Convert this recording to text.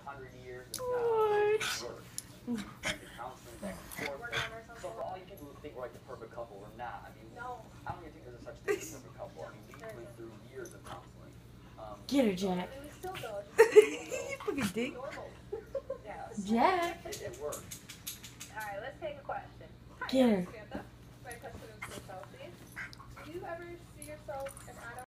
100 years and it's not work. Counseling back and forth. So for all you people who think we're like the perfect couple, we're not. I mean, I don't even think there's a such thing as a perfect couple. I mean, we went through years of counseling. Get her, Jack. You fucking dick. Jack. It worked. Alright, let's take a question. Get her. Samantha. My question is for Chelsea. Do you ever see yourself